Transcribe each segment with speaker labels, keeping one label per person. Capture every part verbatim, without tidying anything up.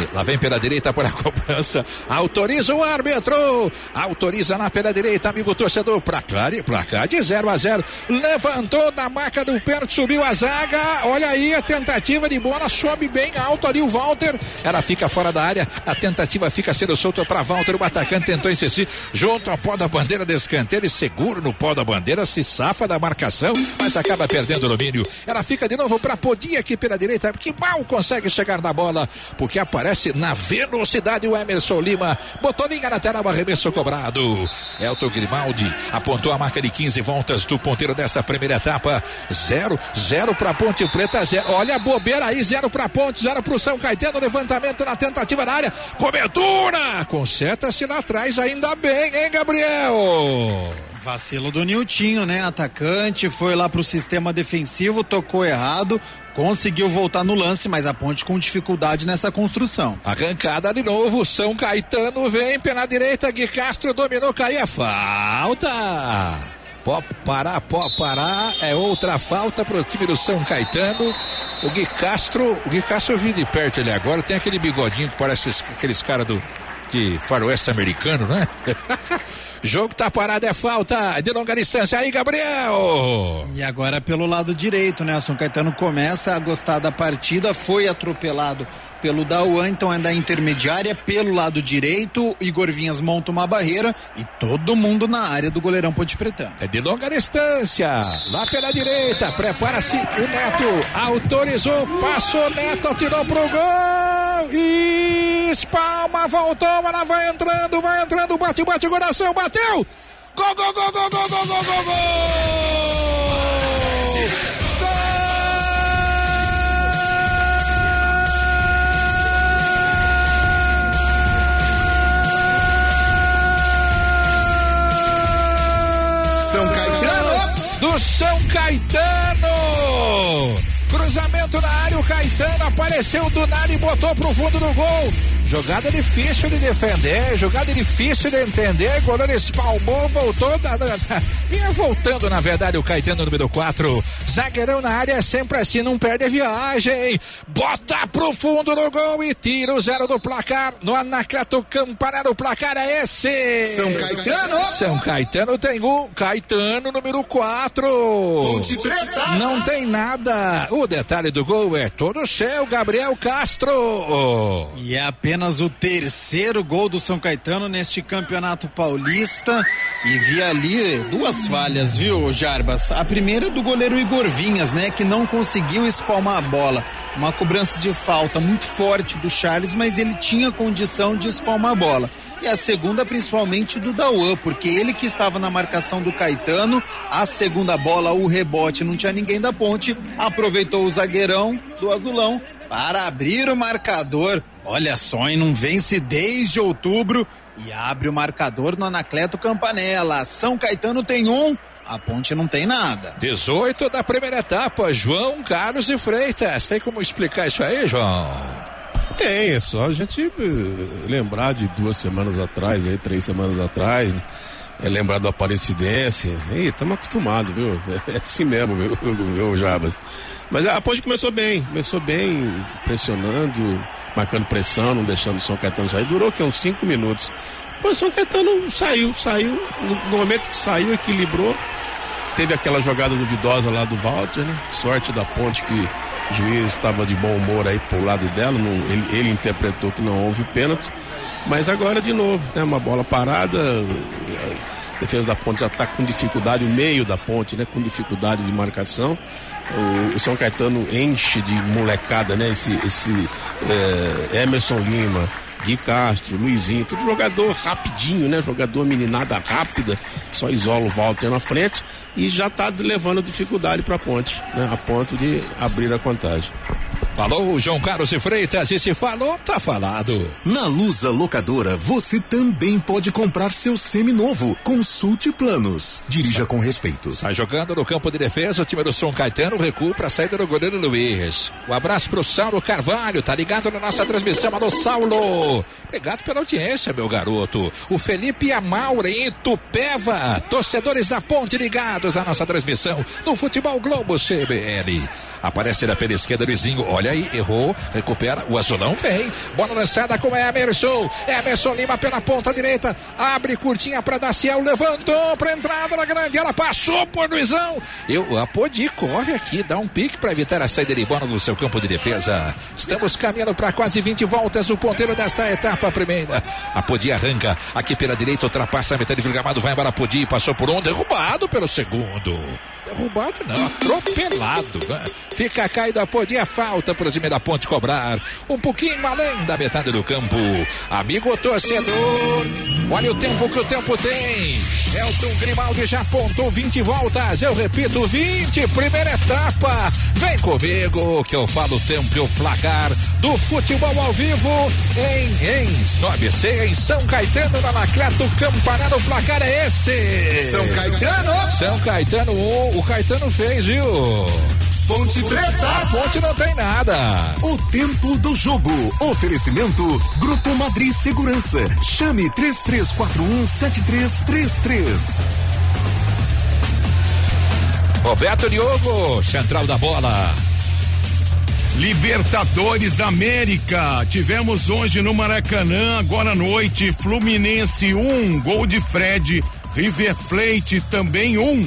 Speaker 1: vem, lá vem pela direita por a cobrança. Autoriza o árbitro. Autoriza lá pela direita, amigo torcedor. Placar, placar de zero a zero. Levantou da marca do pênalti, subiu a zaga. Olha aí a tentativa de bola, sobe bem alto ali o Walter. Ela fica fora da área. A tentativa fica sendo solta para Walter. O atacante tentou insistir junto ao pó da bandeira de escanteio. Ele seguro no pó da bandeira, se safa da marcação, mas acaba perdendo o domínio. Ela fica de novo para Podia aqui pela direita, que mal consegue chegar na bola, porque aparece na velocidade o Emerson Lima. Botou linha na tela, o arremesso cobrado. Elton Grimaldi apontou a marca de quinze voltas do ponteiro desta primeira etapa. Zero, zero para Ponte Preta, zero. Olha a bobeira aí, zero para Ponte, zero para o São Caetano. Levantamento na tentativa na área. Cobertura! Conserta-se lá atrás, ainda bem, hein, Gabriel?
Speaker 2: Vacilo do Niltinho, né? Atacante, foi lá pro sistema defensivo, tocou errado, conseguiu voltar no lance, mas a Ponte com dificuldade nessa construção.
Speaker 1: Arrancada de novo, São Caetano vem pela direita, Gui Castro dominou, caía, falta! Pode parar, pode parar, é outra falta pro time do São Caetano. O Gui Castro, o Gui Castro eu vi de perto ele agora, tem aquele bigodinho que parece aqueles caras do de faroeste americano, né? Jogo tá parado, é falta de longa distância aí, Gabriel.
Speaker 2: E agora pelo lado direito, né? O São Caetano começa a gostar da partida, foi atropelado pelo Dauan, então é da intermediária, pelo lado direito, Igor Vinhas monta uma barreira e todo mundo na área do goleirão Ponte Pretano.
Speaker 1: É de longa distância, lá pela direita, prepara-se o Neto, autorizou, passou, Neto atirou pro gol, e espalma, voltou, ela vai entrando, vai entrando, bate, bate, coração, bateu, gol, gol, gol, gol, gol, gol, gol, gol, gol! Do São Caetano, cruzamento na área, o Caetano apareceu do nada e botou pro fundo do gol. Jogada difícil de defender, jogada difícil de entender, goleiro espalmou, voltou, da, da, da, vinha voltando na verdade o Caetano número quatro, zagueirão na área é sempre assim, não perde a viagem, bota pro fundo do gol e tira o zero do placar, no Anacleto Campanella, o placar é esse.
Speaker 3: São Caetano.
Speaker 1: São Caetano tem um, Caetano número quatro.
Speaker 3: Ponte Preta.
Speaker 1: Não tem nada, o detalhe do gol é todo seu, Gabriel Castro.
Speaker 2: E é apenas o terceiro gol do São Caetano neste campeonato paulista e vi ali duas falhas, viu, Jarbas? A primeira do goleiro Igor Vinhas, né, que não conseguiu espalmar a bola, uma cobrança de falta muito forte do Charles, mas ele tinha condição de espalmar a bola. E a segunda principalmente do Dauan, porque ele que estava na marcação do Caetano, a segunda bola, o rebote, não tinha ninguém da Ponte, aproveitou o zagueirão do Azulão para abrir o marcador. Olha só, e não vence desde outubro e abre o marcador no Anacleto Campanella. São Caetano tem um, a Ponte não tem nada.
Speaker 1: dezoito da primeira etapa, João Carlos e Freitas. Tem como explicar isso aí, João?
Speaker 4: Tem, é só a gente lembrar de duas semanas atrás, aí, três semanas atrás, é lembrar do Aparecidense. E estamos acostumados, viu? É assim mesmo, viu, viu, Jabas? Mas a Ponte começou bem, começou bem, pressionando, marcando pressão, não deixando o São Caetano sair. Durou que uns cinco minutos. Depois o São Caetano saiu, saiu, no, no momento que saiu, equilibrou. Teve aquela jogada duvidosa lá do Walter, né? Sorte da Ponte que o juiz estava de bom humor aí pro lado dela, não, ele, ele interpretou que não houve pênalti. Mas agora de novo, né? Uma bola parada, a defesa da Ponte já está com dificuldade, o meio da Ponte, né? Com dificuldade de marcação. O, o São Caetano enche de molecada, né? Esse, esse é, Emerson Lima, Gui Castro, Luizinho, tudo jogador rapidinho, né? Jogador meninada rápida, só isola o Walter na frente e já está levando dificuldade para a Ponte, né? A ponto de abrir a contagem.
Speaker 1: Falou João Carlos e Freitas, e se falou, tá falado.
Speaker 3: Na Lusa Locadora, você também pode comprar seu seminovo. Consulte planos. Dirija com respeito.
Speaker 1: Sai jogando no campo de defesa, o time do São Caetano recua pra saída do goleiro Luiz. Um abraço pro Saulo Carvalho, tá ligado na nossa transmissão. Alô, Saulo. Obrigado pela audiência, meu garoto. O Felipe Amaura em Itupeva. Torcedores da Ponte ligados à nossa transmissão no Futebol Globo C B L. Aparece na pela esquerda, Luizinho. Olha aí, errou, recupera, o azulão vem, bola lançada com Emerson, Emerson Lima pela ponta direita, abre curtinha pra Daciel, levantou pra entrada na grande área, passou por Luizão, eu, a Podi corre aqui, dá um pique pra evitar a saída de bola no seu campo de defesa, estamos caminhando pra quase vinte voltas, o ponteiro desta etapa primeira, a Podi arranca, aqui pela direita, ultrapassa a metade do gramado, vai embora a Podi, passou por um, derrubado pelo segundo, derrubado não, atropelado, né? Fica caído a Podi, a falta para o time da Ponte cobrar, um pouquinho além da metade do campo, amigo torcedor, olha o tempo que o tempo tem, Elton Grimaldi já apontou vinte voltas, eu repito, vinte, primeira etapa, vem comigo que eu falo o tempo e o placar do futebol ao vivo em, em no A B C, em São Caetano, na Anacleto Campanella, o placar é esse.
Speaker 3: São Caetano.
Speaker 1: São Caetano um, o Caetano fez, viu?
Speaker 3: Ponte Preta.
Speaker 1: A Ponte não tem nada.
Speaker 3: O tempo do jogo. Oferecimento Grupo Madrid Segurança. Chame três três quatro um sete três três três.
Speaker 1: Roberto Diogo, central da bola.
Speaker 5: Libertadores da América, tivemos hoje no Maracanã, agora à noite, Fluminense um, gol de Fred, River Plate também um.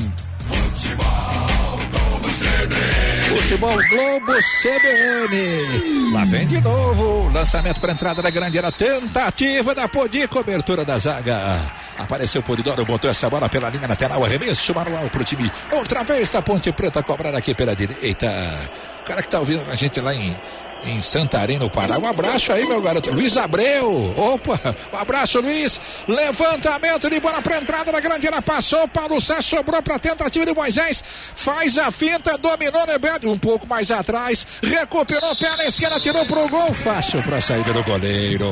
Speaker 1: Futebol Globo C B N. Futebol Globo C B N. Lá vem de novo, lançamento para entrada da grande área, tentativa da Podi, cobertura da zaga. Apareceu o Polidoro, botou essa bola pela linha lateral, arremesso manual pro time. Outra vez da Ponte Preta cobrar aqui pela direita. O cara que tá ouvindo a gente lá em, em Santarém, no Pará. Um abraço aí, meu garoto. Luiz Abreu. Opa, um abraço, Luiz. Levantamento de bola pra entrada da grande área. Passou, Paulo Sá, sobrou pra tentativa de Moisés. Faz a finta, dominou Nebedo. Um pouco mais atrás. Recuperou, pé na esquerda, tirou pro gol. Fácil pra saída do goleiro.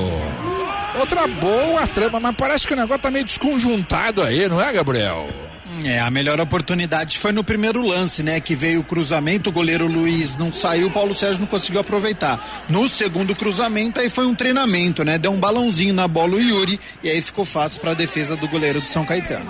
Speaker 1: Outra boa trama, mas parece que o negócio tá meio desconjuntado aí, não é, Gabriel?
Speaker 2: É, a melhor oportunidade foi no primeiro lance, né? Que veio o cruzamento, o goleiro Luiz não saiu, o Paulo Sérgio não conseguiu aproveitar. No segundo cruzamento, aí foi um treinamento, né? Deu um balãozinho na bola o Yuri e aí ficou fácil para a defesa do goleiro do São Caetano.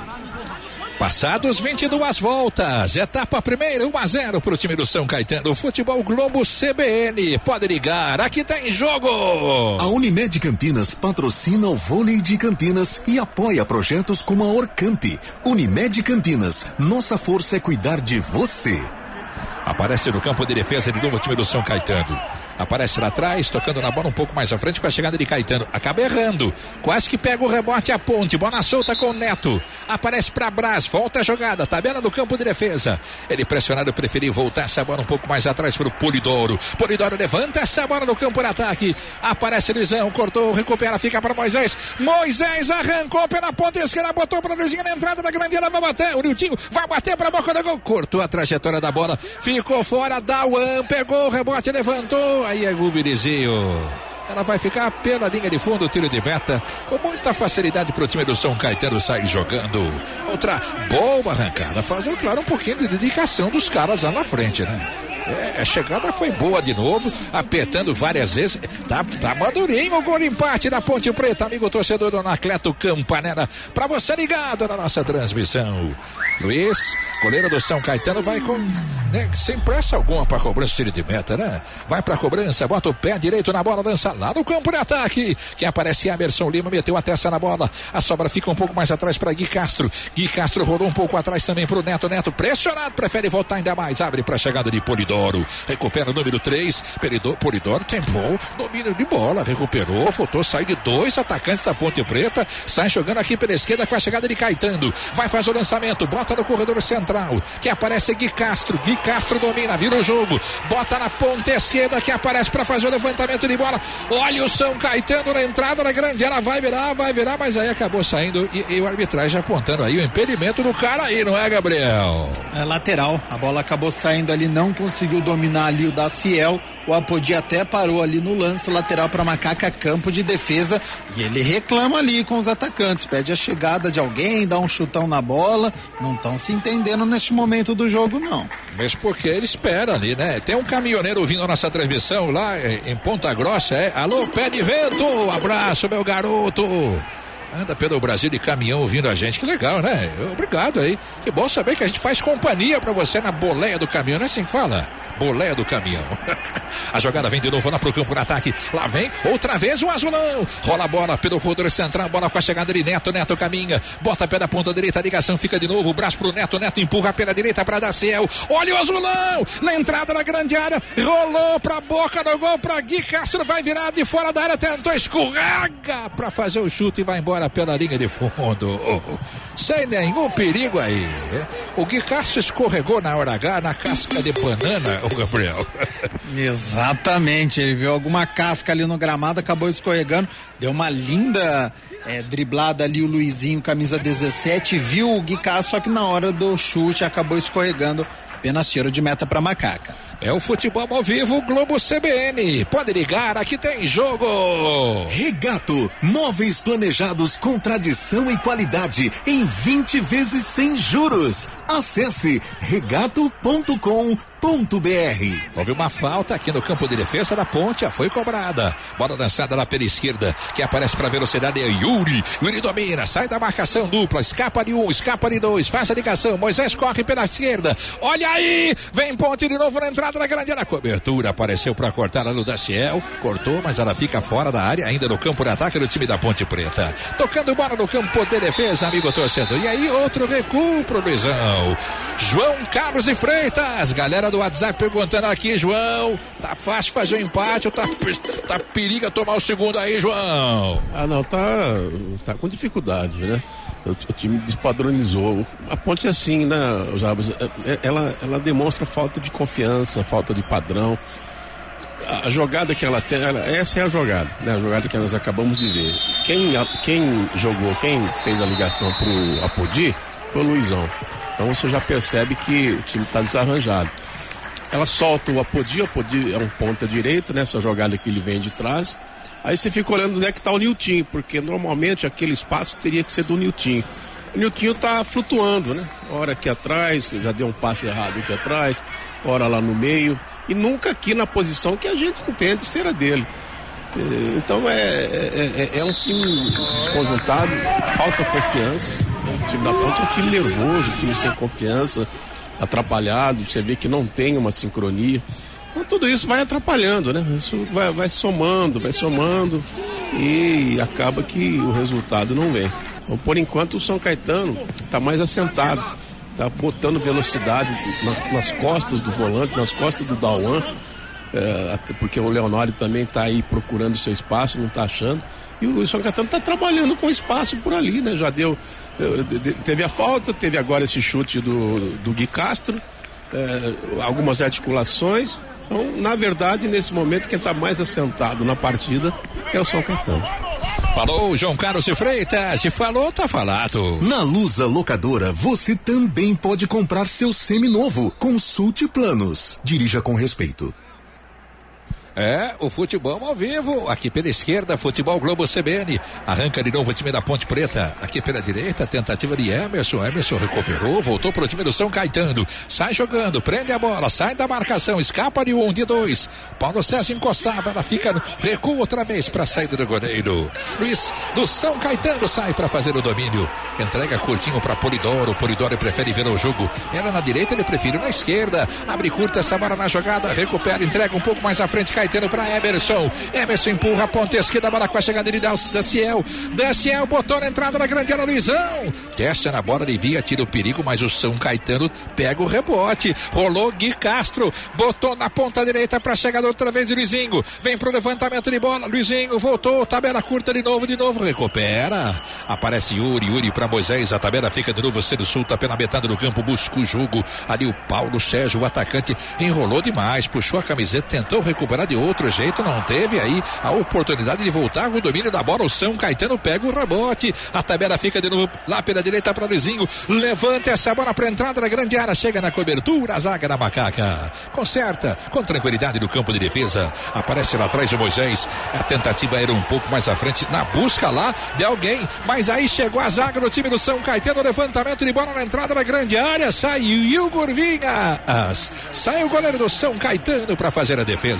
Speaker 1: Passados vinte e duas voltas, etapa primeira, um a zero pro time do São Caetano. Futebol Globo C B N, pode ligar, aqui tá em jogo.
Speaker 3: A Unimed Campinas patrocina o vôlei de Campinas e apoia projetos como a Orcamp. Unimed Campinas, nossa força é cuidar de você.
Speaker 1: Aparece no campo de defesa de novo o time do São Caetano. Aparece lá atrás, tocando na bola um pouco mais à frente com a chegada de Caetano. Acaba errando. Quase que pega o rebote a Ponte. Bola solta com o Neto. Aparece pra Brás. Volta a jogada. Tabela do campo de defesa. Ele pressionado preferiu voltar essa bola um pouco mais atrás pro Polidoro. Polidoro levanta essa bola no campo de ataque. Aparece Luizão. Cortou, recupera, fica para Moisés. Moisés arrancou pela ponta esquerda. Botou pra Luizinho na entrada da grande área. Vai bater. O Niltinho vai bater pra boca do gol. Cortou a trajetória da bola. Ficou fora. Dauan pegou o rebote, levantou. Aí é Gubirizinho. Ela vai ficar pela linha de fundo, tiro de meta, com muita facilidade pro time do São Caetano sair jogando. Outra boa arrancada, fazendo, claro, um pouquinho de dedicação dos caras lá na frente, né? É, a chegada foi boa de novo, apertando várias vezes. Tá, tá madurinho o gol de empate da Ponte Preta, amigo torcedor do Anacleto Campanella. Pra você ligado na nossa transmissão. Luiz, goleiro do São Caetano, vai com, né, sem pressa alguma para cobrança, tiro de meta, né? Vai pra cobrança, bota o pé direito na bola, lança lá no campo de ataque. Quem aparece é Emerson Lima, meteu a testa na bola. A sobra fica um pouco mais atrás para Gui Castro. Gui Castro rodou um pouco atrás também pro Neto. Neto pressionado, prefere voltar ainda mais. Abre pra chegada de Polidoro. Recupera o número três. Polidoro, Polidoro tempou, domínio de bola, recuperou, voltou, sai de dois atacantes da Ponte Preta. Sai jogando aqui pela esquerda com a chegada de Caetano. Vai fazer o lançamento, bota no corredor central, que aparece Gui Castro. Gui Castro domina, vira o jogo, bota na ponta esquerda, que aparece para fazer o levantamento de bola. Olha o São Caetano na entrada da grande, ela vai virar, vai virar, mas aí acabou saindo e, e o arbitragem apontando aí o impedimento do cara aí, não é, Gabriel?
Speaker 2: É lateral, a bola acabou saindo ali, não conseguiu dominar ali o Daciel. O Apodi até parou ali no lance, lateral para Macaca, campo de defesa, e ele reclama ali com os atacantes, pede a chegada de alguém, dá um chutão na bola. Não estão se entendendo neste momento do jogo, não.
Speaker 1: Mas porque ele espera ali, né? Tem um caminhoneiro ouvindo a nossa transmissão lá em Ponta Grossa, é? Alô, pé de vento, abraço, meu garoto. anda pelo Brasil de caminhão ouvindo a gente, que legal, né? Obrigado aí, que bom saber que a gente faz companhia pra você na boleia do caminhão, não é assim que fala? Boleia do caminhão. A jogada vem de novo lá pro campo no ataque, lá vem outra vez o azulão, rola a bola pelo corredor central, bola com a chegada de Neto, Neto caminha, bota pé da ponta direita, a ligação fica de novo, o braço pro Neto, Neto empurra pela direita pra Daciel, olha o azulão, na entrada da grande área, rolou pra boca do gol pra Gui Castro, vai virar de fora da área, tentou, escorrega pra fazer o chute e vai embora pela linha de fundo, oh, sem nenhum perigo aí. O Gui Castro escorregou na hora H, na casca de banana, o Gabriel.
Speaker 2: Exatamente, ele viu alguma casca ali no gramado, acabou escorregando, deu uma linda é, driblada ali o Luizinho, camisa dezessete, viu o Gui Castro, só que na hora do chute acabou escorregando, apenas tiro de meta pra Macaca.
Speaker 1: É o futebol ao vivo Globo C B N. Pode ligar, aqui tem jogo.
Speaker 3: Regato, móveis planejados com tradição e qualidade em vinte vezes sem juros. Acesse regato ponto com ponto br.
Speaker 1: Houve uma falta aqui no campo de defesa da Ponte, já foi cobrada. Bola lançada lá pela esquerda, que aparece para velocidade é Yuri. Yuri domina, sai da marcação dupla, escapa de um, escapa de dois, faz a ligação. Moisés corre pela esquerda. Olha aí, vem Ponte de novo na entrada da grande área. Cobertura apareceu para cortar a no Daciel, cortou, mas ela fica fora da área, ainda no campo de ataque do time da Ponte Preta. Tocando bola no campo de defesa, amigo torcedor. E aí, outro recuo pro Luizão. João Carlos e Freitas, galera do WhatsApp perguntando aqui, João, tá fácil fazer um empate ou tá, tá periga tomar o segundo aí, João?
Speaker 4: Ah, não, tá, tá com dificuldade, né? O, o time despadronizou. A Ponte é assim, né, Jabas? Ela, ela demonstra falta de confiança, falta de padrão. A, a jogada que ela tem, ela, essa é a jogada, né? A jogada que nós acabamos de ver. Quem, a, quem jogou, quem fez a ligação pro Apodi foi o Luizão. Então você já percebe que o time está desarranjado. Ela solta o Apodi, o Apodi é um ponta direita, né? Essa jogada que ele vem de trás. Aí você fica olhando onde é que está o Niltinho, porque normalmente aquele espaço teria que ser do Niltinho. O Niltinho está flutuando, né? Hora aqui atrás, já deu um passe errado aqui atrás, hora lá no meio, e nunca aqui na posição que a gente entende ser a dele. Então é, é, é, é um time desconjuntado, falta confiança. O time da Ponte é um time nervoso, um time sem confiança, atrapalhado, você vê que não tem uma sincronia. Então tudo isso vai atrapalhando, né? Isso vai, vai somando, vai somando e acaba que o resultado não vem. Então, por enquanto o São Caetano está mais assentado, está botando velocidade nas, nas costas do volante, nas costas do Dauan, é, até porque o Leonardo também está aí procurando seu espaço, não está achando. E o São Caetano está trabalhando com espaço por ali, né? Já deu, teve a falta, teve agora esse chute do, do Gui Castro, é, algumas articulações. Então, na verdade, nesse momento, quem está mais assentado na partida é o São Caetano.
Speaker 1: Falou, João Carlos e Freitas. Se falou, tá falado.
Speaker 3: Na Lusa Locadora, você também pode comprar seu seminovo. Consulte planos. Dirija com respeito.
Speaker 1: É, o futebol ao vivo, aqui pela esquerda, futebol Globo C B N, arranca de novo o time da Ponte Preta, aqui pela direita, tentativa de Emerson, Emerson recuperou, voltou pro time do São Caetano, sai jogando, prende a bola, sai da marcação, escapa de um, de dois, Paulo César encostava, ela fica, no recua outra vez pra saída do goleiro, Luiz do São Caetano sai pra fazer o domínio, entrega curtinho pra Polidoro, Polidoro prefere ver o jogo, ela na direita, ele prefere na esquerda, abre curta essa bola na jogada, recupera, entrega um pouco mais à frente, Caetano para Emerson, Emerson empurra a ponta esquerda, bola com a chegada de Daciel, Daciel botou na entrada da grande área, Luizão, testa na bola, Livia, tira o perigo, mas o São Caetano pega o rebote, rolou Gui Castro, botou na ponta direita para chegar outra vez de Luizinho, vem pro levantamento de bola, Luizinho voltou, tabela curta de novo, de novo, recupera, aparece Yuri, Yuri para Moisés, a tabela fica de novo, sendo solta pela metade do campo, busca o jogo, ali o Paulo Sérgio, o atacante, enrolou demais, puxou a camiseta, tentou recuperar de outro jeito, não teve aí a oportunidade de voltar com o domínio da bola, o São Caetano pega o rebote, a tabela fica de novo lá pela direita para Luizinho, levanta essa bola para entrada da grande área, chega na cobertura, a zaga da Macaca, conserta, com tranquilidade no campo de defesa, aparece lá atrás o Moisés, a tentativa era um pouco mais à frente, na busca lá de alguém, mas aí chegou a zaga do time do São Caetano, levantamento de bola na entrada da grande área, saiu o Gurvinhas, sai o goleiro do São Caetano para fazer a defesa.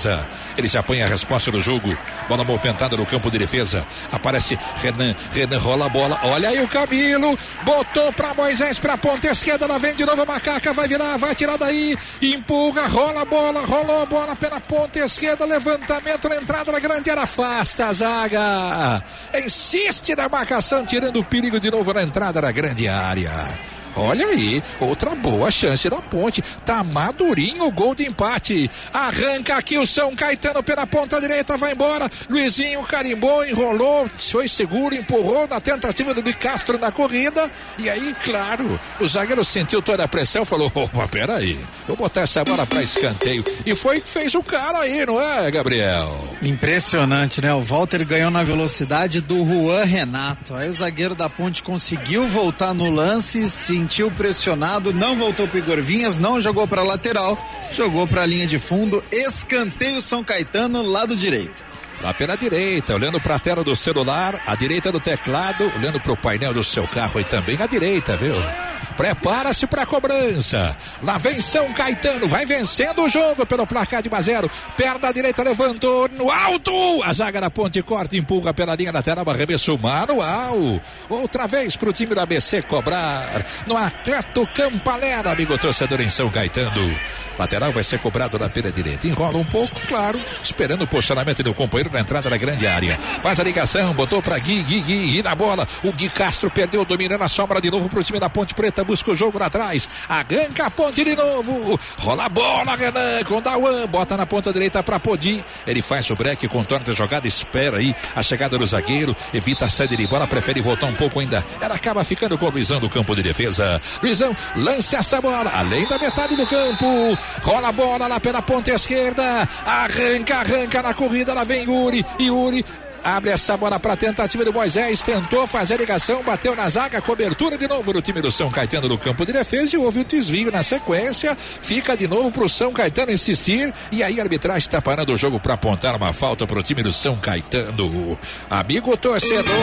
Speaker 1: Ele já põe a resposta do jogo. Bola movimentada no campo de defesa. Aparece Renan. Renan rola a bola. Olha aí o Camilo. Botou pra Moisés pra ponta esquerda. Ela vem de novo a Macaca. Vai virar, vai tirar daí. Empurra, rola a bola. Rolou a bola pela ponta esquerda. Levantamento na entrada da grande área. Afasta a zaga. Insiste na marcação, tirando o perigo de novo na entrada da grande área. Olha aí, outra boa chance da Ponte. Tá madurinho o gol de empate. Arranca aqui o São Caetano pela ponta direita, vai embora. Luizinho carimbou, enrolou, foi seguro, empurrou na tentativa do Luiz Castro na corrida. E aí, claro, o zagueiro sentiu toda a pressão, falou: opa, peraí, vou botar essa bola pra escanteio. E foi que fez o cara aí, não é, Gabriel?
Speaker 2: Impressionante, né? O Walter ganhou na velocidade do Juan Renato. Aí o zagueiro da Ponte conseguiu voltar no lance, se sentiu pressionado, não voltou pro Igor Vinhas, não jogou pra lateral, jogou pra linha de fundo, escanteio São Caetano, lado direito.
Speaker 1: Lá pela direita, olhando para a tela do celular, a direita do teclado, olhando para o painel do seu carro e também a direita, viu? Prepara-se para a cobrança. Lá vem São Caetano, vai vencendo o jogo pelo placar de um a zero. Perna direita levantou no alto. A zaga da Ponte corta, empurra pela linha lateral, arremesso manual. Outra vez para o time da A B C cobrar no Atleto Campanella, amigo torcedor em São Caetano. Lateral vai ser cobrado na pela direita. Enrola um pouco, claro, esperando o posicionamento do companheiro na entrada da grande área. Faz a ligação, botou para Gui, Gui, Gui, Gui na bola. O Gui Castro perdeu, dominando a sombra de novo pro time da Ponte Preta. Busca o jogo lá atrás. Arranca a Ponte de novo. Rola a bola, Renan, com Dauan. Bota na ponta direita para Podi. Ele faz o break, contorna a jogada, espera aí a chegada do zagueiro. Evita a saída de bola, prefere voltar um pouco ainda. Ela acaba ficando com o Luizão do campo de defesa. Luizão, lance essa bola, além da metade do campo. Rola a bola lá pela ponta esquerda. Arranca, arranca na corrida. Lá vem Yuri. Yuri abre essa bola para tentativa do Moisés. Tentou fazer a ligação. Bateu na zaga. Cobertura de novo no time do São Caetano no campo de defesa. E houve um desvio na sequência. Fica de novo pro São Caetano insistir. E aí a arbitragem está parando o jogo para apontar uma falta pro time do São Caetano. Amigo torcedor,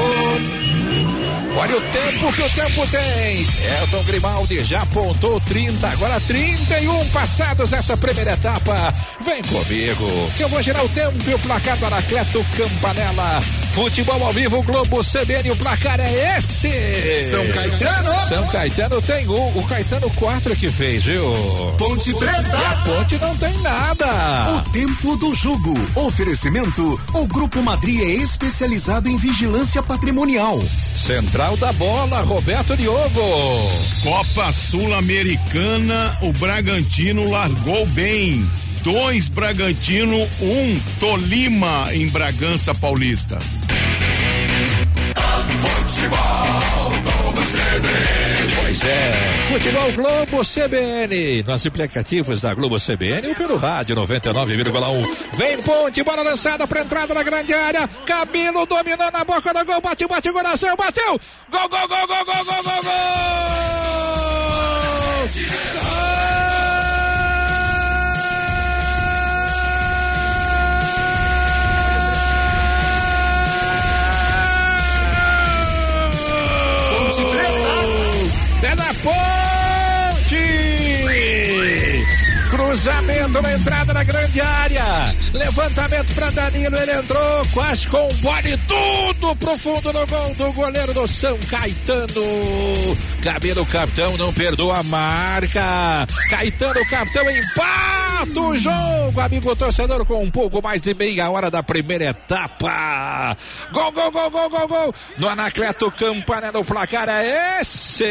Speaker 1: olha o tempo que o tempo tem. Elton Grimaldi já apontou trinta, agora trinta e um passados essa primeira etapa. Vem comigo, que eu vou girar o tempo e o placar do Atleto Campanella. Futebol ao vivo, Globo C B N, o placar é esse.
Speaker 3: São Caetano.
Speaker 1: São Caetano tem um, o Caetano quatro que fez, viu?
Speaker 3: Ponte Preta.
Speaker 1: E a Ponte não tem nada.
Speaker 3: O tempo do jogo. Oferecimento, o Grupo Madri é especializado em vigilância patrimonial.
Speaker 1: Central da bola, Roberto Diogo.
Speaker 5: Copa Sul-Americana, o Bragantino largou bem. Dois Bragantino, um Tolima em Bragança Paulista.
Speaker 1: Futebol Globo C B N. Pois é, Futebol Globo C B N. Nos aplicativos da Globo C B N ou pelo rádio noventa e nove vírgula um. Vem Ponte, bola lançada para entrada na grande área. Camilo dominando a boca do gol. Bate, bate, coração, bateu. Gol, gol, gol, gol, gol, gol, gol, gol. É na Ponte! Cruzamento na entrada da grande área. Levantamento para Danilo, ele entrou quase com o bola e tudo pro fundo do gol do goleiro do São Caetano. Camilo, capitão, não perdoa a marca. Caetano, capitão, empata o jogo, amigo torcedor, com um pouco mais de meia hora da primeira etapa. Gol, gol, gol, gol, gol, gol. No Anacleto Campanella, o placar é esse.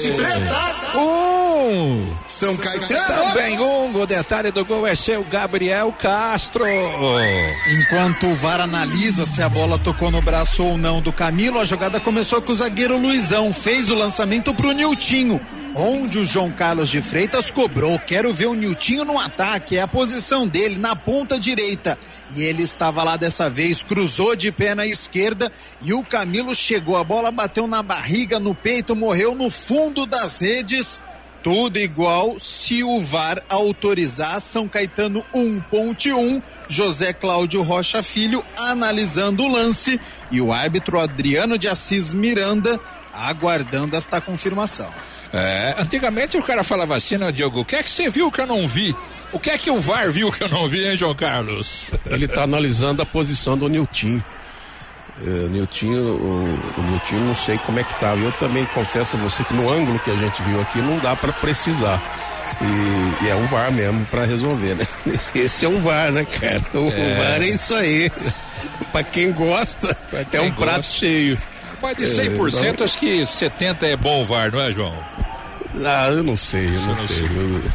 Speaker 1: Um.
Speaker 3: São Caetano.
Speaker 1: Também um. O detalhe do gol é seu Gabriel Castro.
Speaker 2: Enquanto o V A R analisa se a bola tocou no braço ou não do Camilo, a jogada começou com o zagueiro Luizão. Fez o lançamento pro Niltinho, onde o João Carlos de Freitas cobrou. Quero ver o Niltinho no ataque, é a posição dele, na ponta direita. E ele estava lá dessa vez, cruzou de pé na esquerda e o Camilo chegou, a bola bateu na barriga, no peito, morreu no fundo das redes. Tudo igual se o V A R autorizar. São Caetano um, Ponte um. José Cláudio Rocha Filho analisando o lance e o árbitro Adriano de Assis Miranda aguardando esta confirmação.
Speaker 1: É, antigamente o cara falava assim, né, Diogo, o que é que você viu que eu não vi? O que é que o V A R viu que eu não vi, hein, João Carlos?
Speaker 4: Ele tá analisando a posição do Niltinho. É, Niltinho, o, o Niltinho não sei como é que tá. Eu também confesso a você que no ângulo que a gente viu aqui não dá para precisar. E, e é um V A R mesmo para resolver, né? Esse é um V A R, né, cara? O, é. o V A R é isso aí. Para quem gosta, quem é um gosta. Prato cheio.
Speaker 1: Mas de cem por cento, é, então... acho que setenta por cento é bom o V A R, não é, João?
Speaker 4: Ah, eu não sei, eu não, não sei. sei.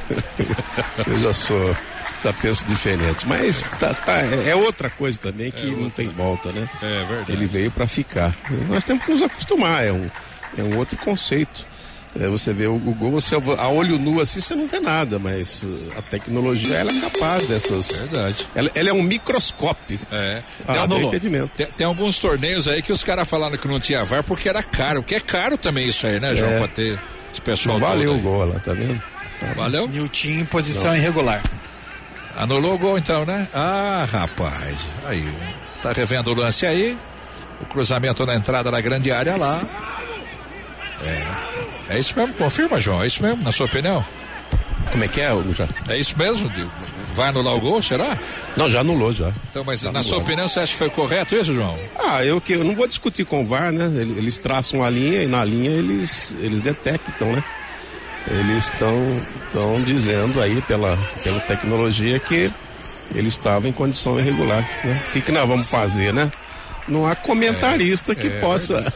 Speaker 4: Eu, eu já sou, já penso diferente. Mas tá, tá, é outra coisa também que é não tem volta, né?
Speaker 1: É verdade.
Speaker 4: Ele veio para ficar. Nós temos que nos acostumar, é um, é um outro conceito. É, você vê o, o gol, você, a olho nu assim, você não vê nada, mas a tecnologia, ela é capaz dessas.
Speaker 1: Verdade.
Speaker 4: Ela, ela é um microscópio.
Speaker 1: É.
Speaker 4: Ah,
Speaker 1: tem,
Speaker 4: impedimento.
Speaker 1: Tem, tem alguns torneios aí que os caras falaram que não tinha V A R porque era caro, porque é caro também isso aí, né, João? É. Pra ter esse pessoal
Speaker 4: todo. Valeu
Speaker 1: aí.
Speaker 4: o gol lá, tá vendo?
Speaker 1: Valeu?
Speaker 2: Niltinho em posição não. irregular.
Speaker 1: Anulou o gol então, né? Ah, rapaz. Aí, tá revendo o lance aí. O cruzamento na entrada da grande área lá. É. É isso mesmo, confirma, João, é isso mesmo, na sua opinião?
Speaker 4: Como é que é, já?
Speaker 1: É isso mesmo? Vai anular o gol, será?
Speaker 4: Não, já anulou, já.
Speaker 1: Então, mas
Speaker 4: já
Speaker 1: na
Speaker 4: anulou.
Speaker 1: sua opinião, você acha que foi correto isso, João?
Speaker 4: Ah, eu que eu não vou discutir com o V A R, né? Eles, eles traçam a linha e na linha eles, eles detectam, né? Eles estão estão dizendo aí pela, pela tecnologia que ele estava em condição irregular, né? O que que nós vamos fazer, né? Não há comentarista é, que é, possa.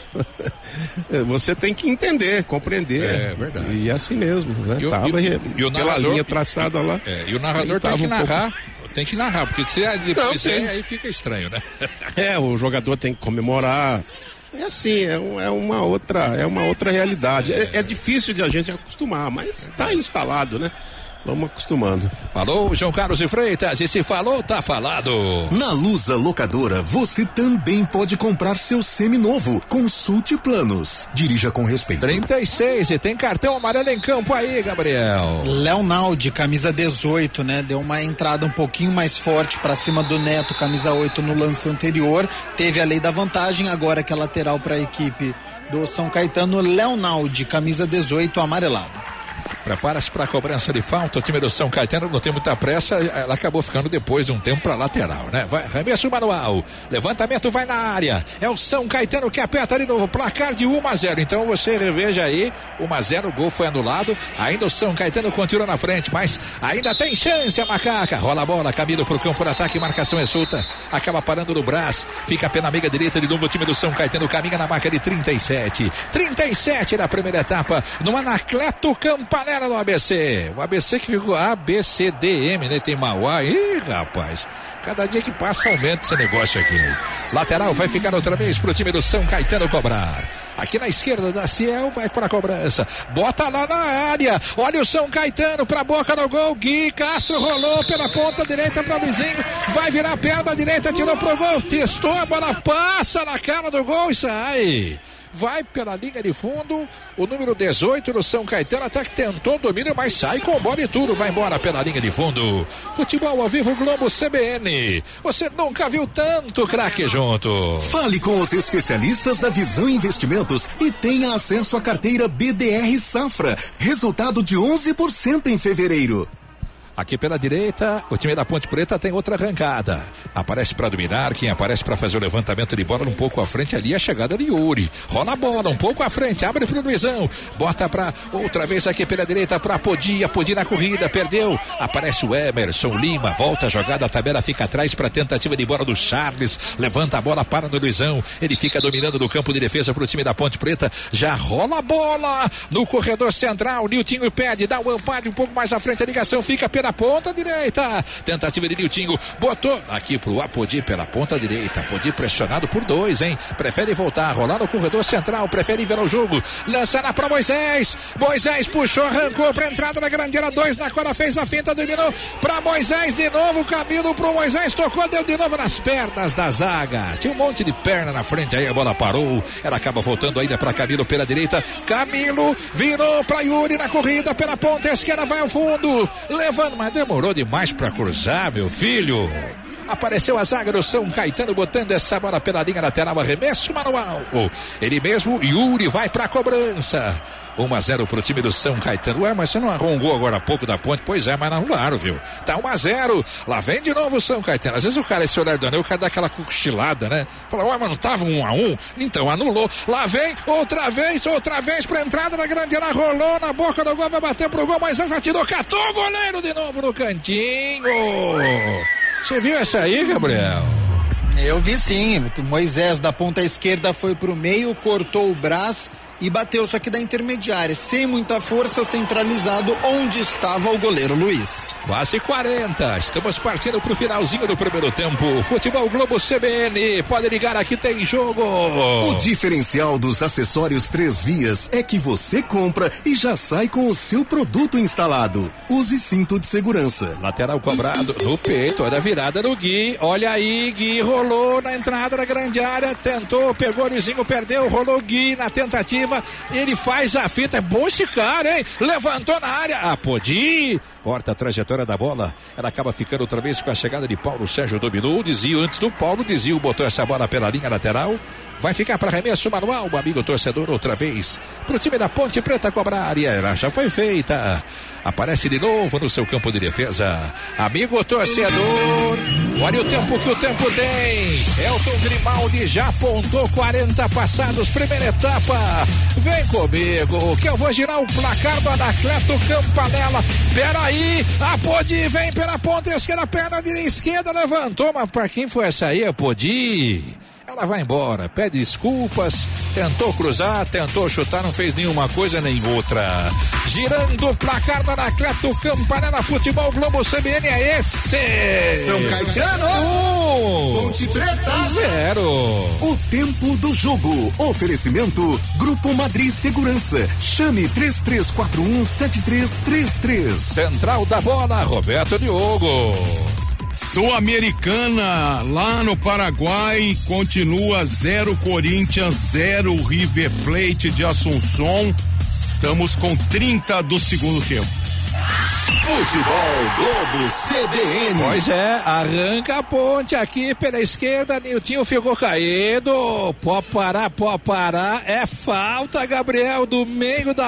Speaker 4: Você tem que entender, compreender.
Speaker 1: É verdade.
Speaker 4: E é assim mesmo, né?
Speaker 1: E o,
Speaker 4: Tava
Speaker 1: e, e o
Speaker 4: pela
Speaker 1: narrador,
Speaker 4: linha traçada lá.
Speaker 1: É, e o narrador tem que um narrar. Pouco... Tem que narrar, porque se ele
Speaker 4: Não,
Speaker 1: fizer,
Speaker 4: tem.
Speaker 1: aí fica estranho, né?
Speaker 4: É, o jogador tem que comemorar. É assim, é, um, é uma outra, é uma outra realidade. É, é difícil de a gente acostumar, mas está instalado, né? Vamos acostumando.
Speaker 1: Falou, João Carlos de Freitas, e se falou, tá falado.
Speaker 3: Na Lusa Locadora, você também pode comprar seu seminovo. Consulte planos. Dirija com respeito.
Speaker 1: trinta e seis, e tem cartão amarelo em campo aí, Gabriel.
Speaker 2: Leonaldi, camisa dezoito, né? Deu uma entrada um pouquinho mais forte pra cima do Neto, camisa oito no lance anterior. Teve a lei da vantagem, agora que é lateral pra equipe do São Caetano. Leonaldi, camisa dezoito, amarelado.
Speaker 1: Prepara-se para a cobrança de falta. O time do São Caetano não tem muita pressa. Ela acabou ficando depois de um tempo para lateral, né? Vai, arremesso manual. Levantamento vai na área. É o São Caetano que aperta ali no placar de um a zero. Então você reveja aí. um a zero, o gol foi anulado. Ainda o São Caetano continua na frente, mas ainda tem chance a Macaca. Rola a bola, Camilo pro campo por ataque. Marcação é solta. Acaba parando no braço. Fica pela amiga direita de novo o time do São Caetano. Caminha na marca de trinta e sete. trinta e sete na primeira etapa. No Anacleto Campanella no A B C. O A B C que ficou A, B, C, D, M, né? Tem Mauá. Ih, rapaz. Cada dia que passa aumenta esse negócio aqui. Lateral vai ficar outra vez pro time do São Caetano cobrar. Aqui na esquerda da Ciel vai para a cobrança. Bota lá na área. Olha o São Caetano para a boca do gol. Gui Castro rolou pela ponta direita para Luizinho. Vai virar a perna direita, tirou pro gol. Testou, a bola passa na cara do gol e sai. Vai pela linha de fundo, o número dezoito do São Caetano até que tentou o domínio, mas sai com bola e tudo, vai embora pela linha de fundo. Futebol ao vivo Globo C B N. Você nunca viu tanto craque junto.
Speaker 3: Fale com os especialistas da Visão Investimentos e tenha acesso à carteira B D R Safra. Resultado de onze por cento em fevereiro.
Speaker 1: Aqui pela direita, o time da Ponte Preta tem outra arrancada. Aparece para dominar, quem aparece para fazer o levantamento de bola um pouco à frente ali, a chegada de Yuri. Rola a bola um pouco à frente, abre pro Luizão. Bota para outra vez aqui pela direita para Podia, Podia na corrida, perdeu. Aparece o Emerson Lima, volta a jogada, a tabela fica atrás para tentativa de bola do Charles. Levanta a bola, para no Luizão. Ele fica dominando do campo de defesa pro time da Ponte Preta. Já rola a bola no corredor central. Niltinho pede, dá o amparo um pouco mais à frente, a ligação fica pela na ponta direita, tentativa de Niltinho, botou aqui pro Apodi pela ponta direita, Apodi pressionado por dois, hein, prefere voltar, rolar no corredor central, prefere ver o jogo, lança lá pra Moisés, Moisés puxou, arrancou pra entrada na grande área, dois na quadra, fez a finta, dominou pra Moisés de novo, Camilo pro Moisés, tocou, deu de novo nas pernas da zaga, tinha um monte de perna na frente, aí a bola parou, ela acaba voltando ainda pra Camilo pela direita, Camilo virou pra Yuri na corrida pela ponta esquerda, vai ao fundo, levando, mas demorou demais pra cruzar, meu filho. Apareceu a zaga do São Caetano botando essa bola pela linha lateral, arremesso manual. Ele mesmo, Yuri, vai pra cobrança. um a zero pro time do São Caetano. Ué, mas você não arrongou agora há pouco da Ponte? Pois é, mas não anularam, viu? Tá um a zero. Lá vem de novo o São Caetano. Às vezes o cara, esse olhar do anel, o cara dá aquela cochilada, né? Fala, ué, mas não tava um a um? Então anulou. Lá vem, outra vez, outra vez pra entrada da grande área. Rolou na boca do gol, vai bater pro gol, mas essa tirou, catou o goleiro de novo no cantinho. Você viu essa aí, Gabriel?
Speaker 2: Eu vi sim. O Moisés da ponta esquerda foi pro meio, cortou o braço e bateu, só que da intermediária, sem muita força, centralizado onde estava o goleiro Luiz.
Speaker 1: Quase quarenta, estamos partindo pro finalzinho do primeiro tempo. Futebol Globo C B N, pode ligar, aqui tem jogo.
Speaker 3: O diferencial dos acessórios Três Vias é que você compra e já sai com o seu produto instalado. Use cinto de segurança.
Speaker 1: Lateral cobrado no peito, olha a virada do Gui, olha aí, Gui rolou na entrada da grande área, tentou, pegou o Luizinho, perdeu, rolou Gui na tentativa. Ele faz a fita, é bom esse cara, hein? Levantou na área, ah, Podi, corta a trajetória da bola, ela acaba ficando outra vez com a chegada de Paulo Sérgio, dominou o desvio antes do Paulo, desvio, botou essa bola pela linha lateral, vai ficar para arremesso manual, o amigo torcedor, outra vez, pro time da Ponte Preta cobrar, e ela já foi feita, aparece de novo no seu campo de defesa, amigo torcedor, olha o tempo que o tempo tem, Elton Grimaldi já apontou quarenta passados, primeira etapa, vem comigo, que eu vou girar o placar do Anacleto Campanella, peraí, a Podi vem pela ponta esquerda, perna direita esquerda, levantou, mas pra quem foi essa aí, a Podi? Ela vai embora, pede desculpas, tentou cruzar, tentou chutar, não fez nenhuma coisa nem outra. Girando o placar do Anacleto Campanella, Futebol Globo C B N é esse.
Speaker 3: São Caetano,
Speaker 1: um,
Speaker 3: Ponte Preta,
Speaker 1: zero.
Speaker 3: O tempo do jogo. Oferecimento Grupo Madrid Segurança. Chame três três quatro um sete três três três.
Speaker 1: Central da bola, Roberto Diogo.
Speaker 5: Sul-Americana, lá no Paraguai, continua zero Corinthians, zero River Plate de Assunção. Estamos com trinta do segundo tempo.
Speaker 3: Futebol Globo C B N.
Speaker 1: Pois é, arranca a Ponte aqui pela esquerda, Niltinho ficou caído. Pode parar, pode parar. É falta, Gabriel, do meio da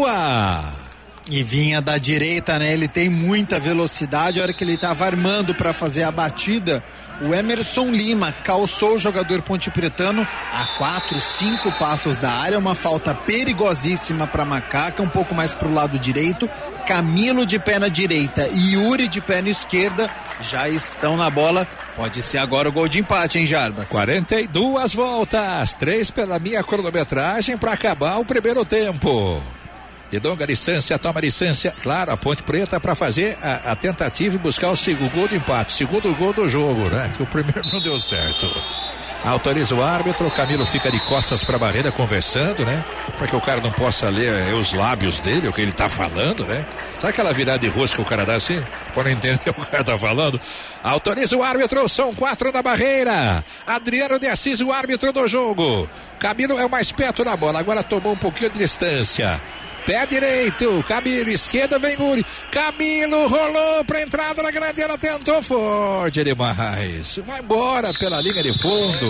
Speaker 1: rua.
Speaker 2: E vinha da direita, né? Ele tem muita velocidade. A hora que ele estava armando para fazer a batida, o Emerson Lima calçou o jogador pontepretano a quatro, cinco passos da área. Uma falta perigosíssima para Macaca, um pouco mais para o lado direito. Camilo de pé na direita e Yuri de pé na esquerda já estão na bola. Pode ser agora o gol de empate, hein, Jarbas?
Speaker 1: quarenta e duas voltas, três pela minha cronometragem para acabar o primeiro tempo. De longa distância, toma distância, claro, a Ponte Preta para fazer a, a tentativa e buscar o segundo gol de empate, segundo gol do jogo, né? Que o primeiro não deu certo. Autoriza o árbitro, o Camilo fica de costas para a barreira conversando, né? Para que o cara não possa ler eh, os lábios dele, o que ele tá falando, né? Sabe aquela virada de rosto que o cara dá assim? Para não entender o que o cara tá falando? Autoriza o árbitro, são quatro na barreira. Adriano de Assis, o árbitro do jogo. Camilo é o mais perto da bola, agora tomou um pouquinho de distância. Pé direito, Camilo, esquerda vem Yuri, Camilo rolou pra entrada na grande área, tentou forte demais, vai embora pela linha de fundo.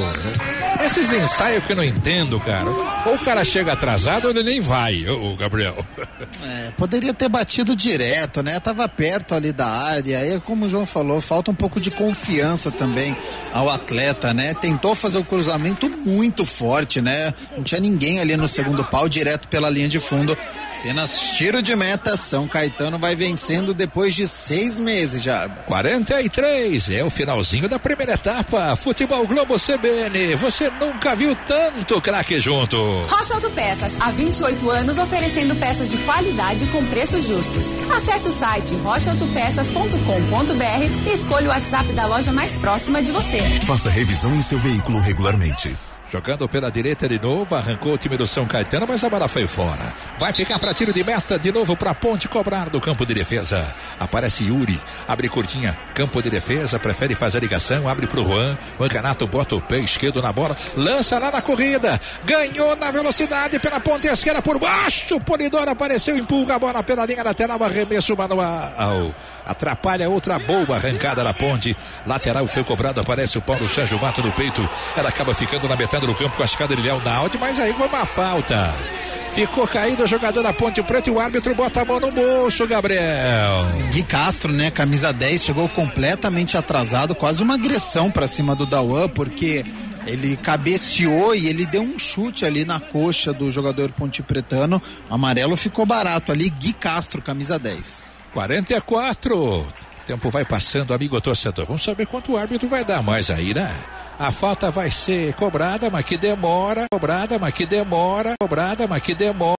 Speaker 1: Esses ensaios que eu não entendo, cara, ou o cara chega atrasado ou ele nem vai, o Gabriel.
Speaker 2: É, poderia ter batido direto, né? Tava perto ali da área, aí como o João falou, falta um pouco de confiança também ao atleta, né? Tentou fazer o cruzamento muito forte, né? Não tinha ninguém ali no segundo pau, direto pela linha de fundo. Apenas tiro de meta, São Caetano vai vencendo depois de seis meses, Jarbas.
Speaker 1: quarenta e três, é o finalzinho da primeira etapa. Futebol Globo C B N, você nunca viu tanto craque junto.
Speaker 6: Rocha Autopeças, há vinte e oito anos oferecendo peças de qualidade com preços justos. Acesse o site rocha autopeças ponto com ponto b r e escolha o WhatsApp da loja mais próxima de você.
Speaker 3: Faça revisão em seu veículo regularmente.
Speaker 1: Jogando pela direita de novo, arrancou o time do São Caetano, mas a bola foi fora. Vai ficar para tiro de meta, de novo para Ponte cobrar do campo de defesa. Aparece Yuri, abre curtinha, campo de defesa, prefere fazer a ligação, abre pro Juan. O Canato bota o pé esquerdo na bola, lança lá na corrida, ganhou na velocidade pela ponta esquerda por baixo. O Polidoro apareceu, empurra a bola pela linha lateral, arremesso manual. atrapalha outra boa arrancada na ponte. Lateral foi cobrado, aparece o Paulo Sérgio Mato no peito. Ela acaba ficando na metade do campo com a chegada de Léo Naldi, mas aí foi uma falta. Ficou caído o jogador da Ponte Preta e o árbitro bota a mão no bolso, Gabriel.
Speaker 2: Gui Castro, né, camisa dez, chegou completamente atrasado, quase uma agressão pra cima do Dauan, porque ele cabeceou e ele deu um chute ali na coxa do jogador pontepretano. O amarelo ficou barato ali. Gui Castro, camisa dez.
Speaker 1: quarenta e quatro. O tempo vai passando, amigo torcedor. Vamos saber quanto o árbitro vai dar mais aí, né? A falta vai ser cobrada, mas que demora. Cobrada, mas que demora. Cobrada, mas que demora.